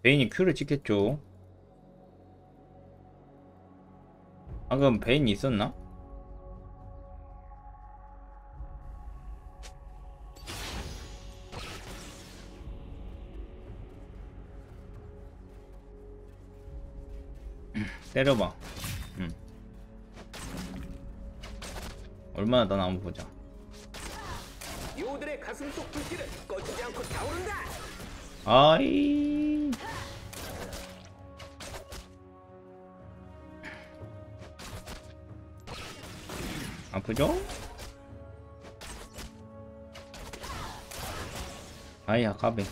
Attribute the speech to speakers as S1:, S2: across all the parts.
S1: 베인이 Q를 찍겠죠. 방금 베인이 있었나? 때려봐. 얼마나 더 나무 보자.
S2: 요들의 가슴 속 불길은 꺼지지 않고 타오른다.
S1: 아이. 아프죠? 아이야 까비.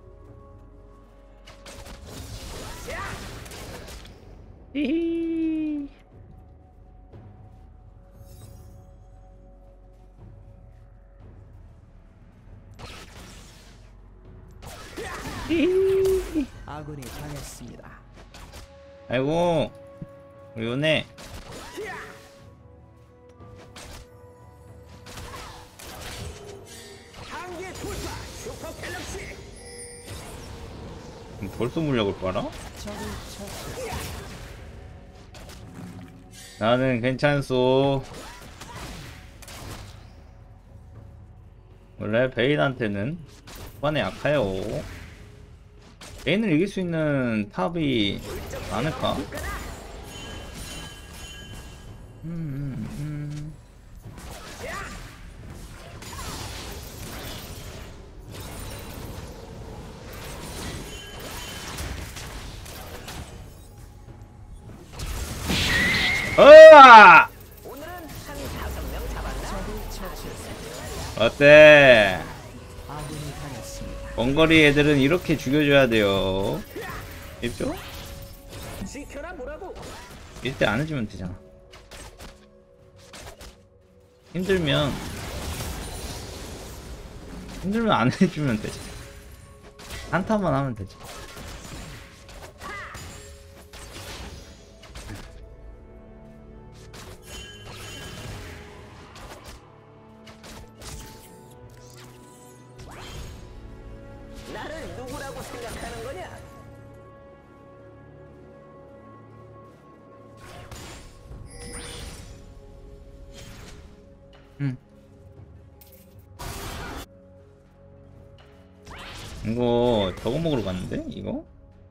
S1: 히히. 히히.
S3: 아군이 당했습니다.
S1: 아이고 우리 요네.
S2: 한계 돌파 슈퍼 갤럭시.
S1: 벌써 물약을 빨아?
S3: 적을 처치.
S1: 나는 괜찮소. 원래 베인한테는 초반에 약해요. 베인을 이길 수 있는 탑이 많을까? 으아!
S2: 오늘은 한 5명 잡았나?
S3: 적을 처치했습니다.
S1: 어때?
S3: 아군이 당했습니다.
S1: 원거리 애들은 이렇게 죽여줘야 돼요. 쉽죠?
S2: 지켜라 뭐라고.
S1: 일대 안 해주면 되잖아. 힘들면 안 해주면 되지. 한타만 하면 되지.
S2: 나를 누구라고 생각하는 거냐?
S1: 이거 저거 먹으러 갔는데? 이거?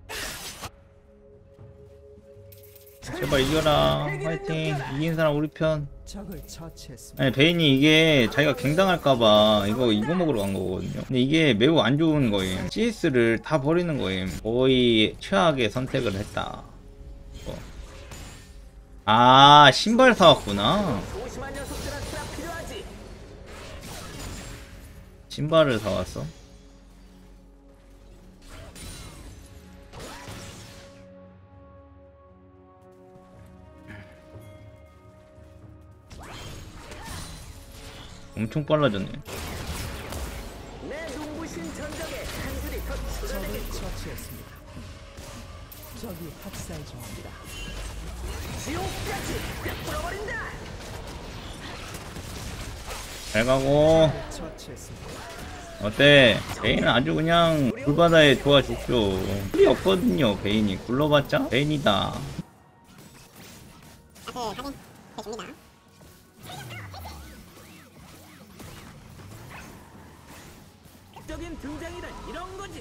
S1: 제발 이겨라. 화이팅. 이긴 사람 우리 편.
S3: 적을 처치했습니다.
S1: 아니 베인이 이게 자기가 갱당할까봐 이거 먹으러 간 거거든요. 근데 이게 매우 안 좋은 거임. CS를 다 버리는 거임. 거의 최악의 선택을 했다. 아 신발 사왔구나.
S2: 소심한 녀석들한테 필요하지.
S1: 신발을 사왔어. 엄청 빨라졌네.
S2: 내 눈부신 전적에 한 줄이 더
S3: 적을
S2: 줄어들겠고.
S3: 처치했습니다. 적이 학살 중입니다.
S2: 지옥까지 꿰뚫어버린다.
S1: 잘 가고.
S3: 처치했습니다.
S1: 어때? 베인은 아주 그냥 불바다에 좋아 죽죠. 필이 없거든요. 베인이 굴러봤자 베인이다.
S2: 적인 등장이란 이런 거지.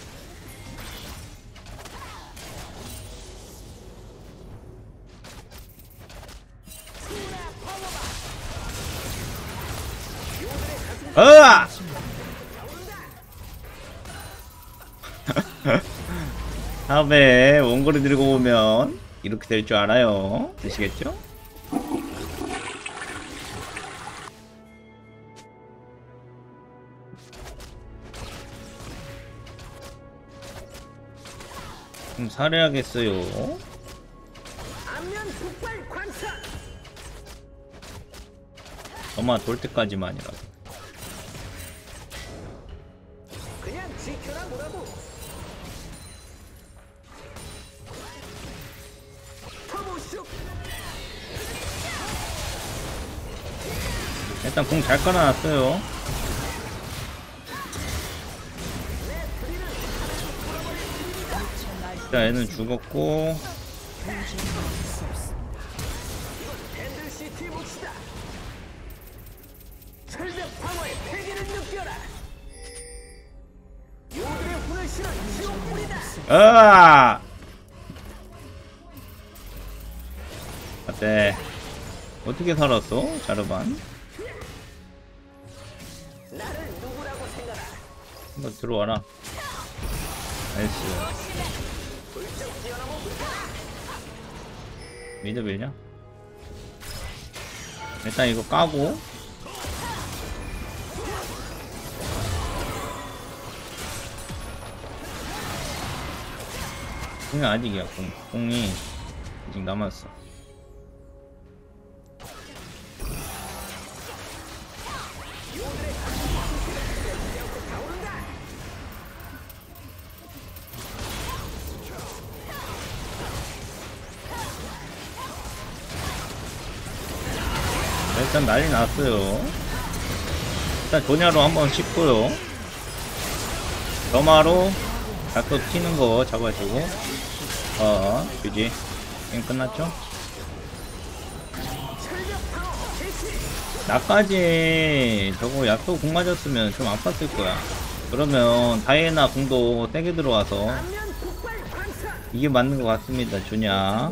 S1: 으아! 다음에 원거리 들고 오면 이렇게 될 줄 알아요. 되시겠죠? 좀 살해야겠어요.
S2: 안면 폭발 관사.
S1: 아마 돌 때까지만이라도.
S2: 그냥 지켜라 뭐라고. 터보쇼.
S1: 일단 공 잘 깔아놨어요. 자, 얘는 죽었고.
S2: 밴들시티 몫이다. 철벽 방어의 패기를 느껴라. 요들의 훈을 실어 지옥불이다.
S1: 아! 어때? 어떻게 살았어? 자르반?
S2: 나를 누구라고 생각하?
S1: 한번 들어와라. 나이스.
S2: 불쩍 뛰어넘어
S1: 미드 밀냐? 일단 이거 까고. 공이 아직이야. 공이 아직 남았어. 일단 난리 났어요. 일단 조냐로 한번 씹고요. 점화로 자또 튀는 거 잡아주고. 그지? 게임 끝났죠? 나까지 저거 약도 공 맞았으면 좀 아팠을 거야. 그러면 다이애나 공도 세게 들어와서 이게 맞는 것 같습니다. 조냐.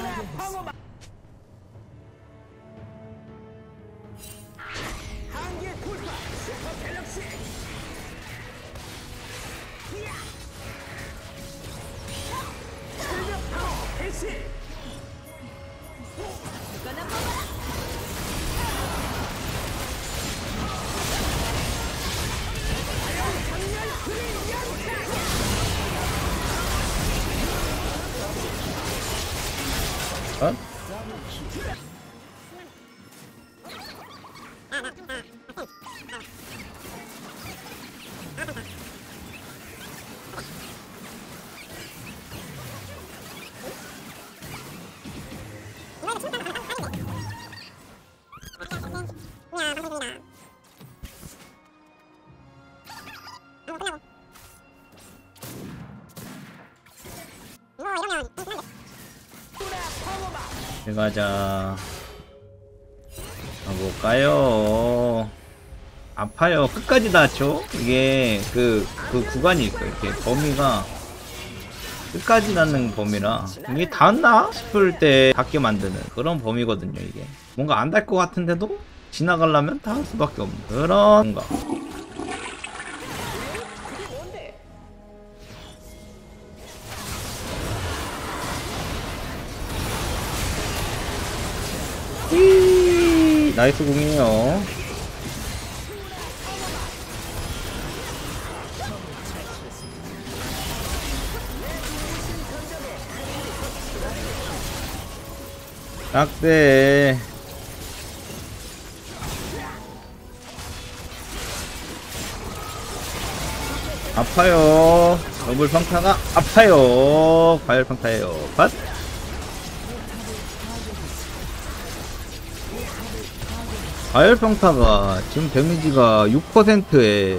S1: 어? 들어가자. 가볼까요? 아파요. 끝까지 닿죠? 이게 그 구간이 있어요. 이렇게 범위가 끝까지 닿는 범위라 이게 닿나 싶을 때 닿게 만드는 그런 범위거든요. 이게 뭔가 안 닿을 것 같은데도 지나가려면 닿을 수밖에 없는 그런 건가. 나이스 공이에요. 딱대. 아파요. 더블 평타가 아파요. 과열 평타예요. 밭. 과열평타가 지금 데미지가 6%에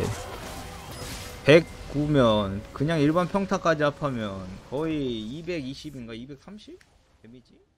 S1: 109면 그냥 일반 평타까지 합하면 거의 220인가 230? 데미지?